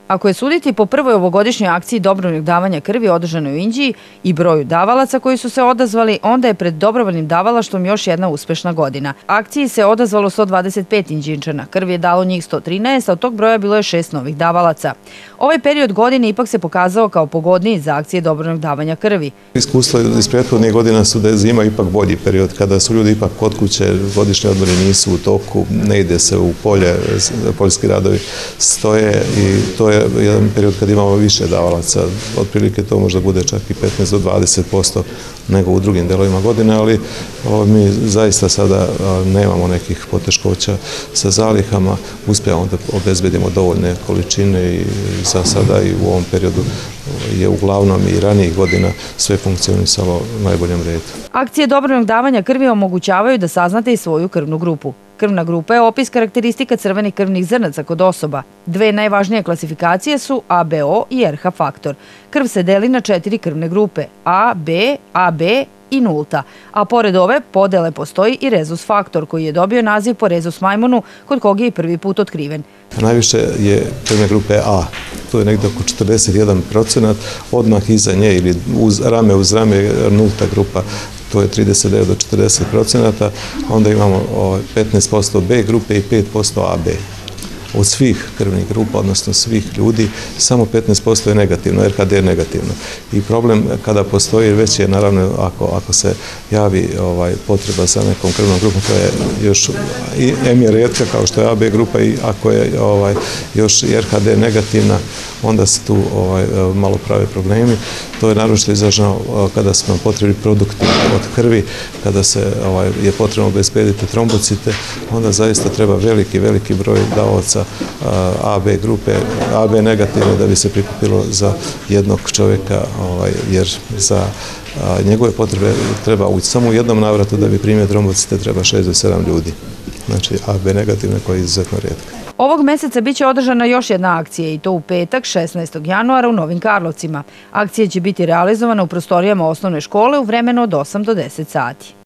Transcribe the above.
Ako je suditi po prvoj ovogodišnjoj akciji dobrovoljnog davanja krvi održanoj u Inđiji i broju davalaca koji su se odazvali, onda je pred dobrovoljnim davalaštvom još jedna uspešna godina. Akciji se odazvalo 125 Inđinčana, krv je dalo njih 113, a od tog broja bilo je 6 novih davalaca. Ovaj period godine ipak se pokazao kao pogodniji za akcije dobrovoljnog davanja krvi. Iskustva iz prethodnih godina su da je zima ipak bolji period, kada su ljudi ipak kod kuće, godišnji odmori nisu u toku, ne ide se u polje, poljski radovi stoje i to je jedan period kad imamo više davalaca. Otprilike to možda bude čak i 15 do 20% nego u drugim delovima godine, ali mi zaista sada nemamo nekih poteškoća sa zalihama, uspijemo da obezbedimo dovoljne količine i za sada i u ovom periodu je uglavnom i ranijih godina sve funkcionisalo u najboljem redu. Akcije dobrovoljnog davanja krvi omogućavaju da saznate i svoju krvnu grupu. Krvna grupa je opis karakteristika crvenih krvnih zrnaca kod osoba. Dve najvažnije klasifikacije su ABO i RH faktor. Krv se deli na 4 krvne grupe A, B, AB i nulta, a pored ove podele postoji i rezus faktor koji je dobio naziv po rezus majmunu kod kog je i prvi put otkriven. Najviše je krvne grupe A, to je negdje oko 41%, odmah iza nje ili uz rame nulta grupa, to je 39 do 40%, onda imamo 15% B grupe i 5% AB. Od svih krvnih grupa, odnosno svih ljudi, samo 15% je negativno, RHD je negativno. I problem kada postoji već je, naravno, ako se javi potreba za nekom krvnom grupom koja je još je rijetka kao što je AB grupa i ako je još i RHD negativna, onda se tu malo prave problemi. To je naročito izraženo kada su nam potrebni produkti od krvi, kada se je potrebno obezbediti trombocite, onda zaista treba veliki broj davaoca AB grupe, AB negativne da bi se prikupilo za jednog čovjeka, jer za njegove potrebe treba samo u jednom navratu da bi primio trombocite treba 6 do 7 ljudi. Znači AB negativne koja je izuzetno rijetka. Ovog meseca biće održana još jedna akcija i to u petak 16. januara u Novim Karlovcima. Akcija će biti realizovana u prostorijama osnovne škole u vremenu od 8 do 10 sati.